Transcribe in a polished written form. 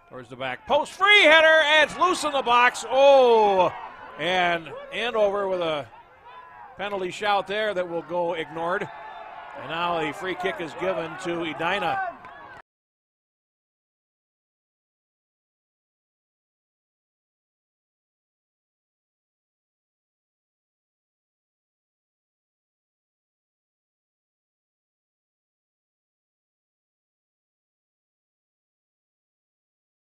Towards the back post, free header, and it's loose in the box. Oh, and Andover with a penalty shout there that will go ignored. And now a free kick is given to Edina.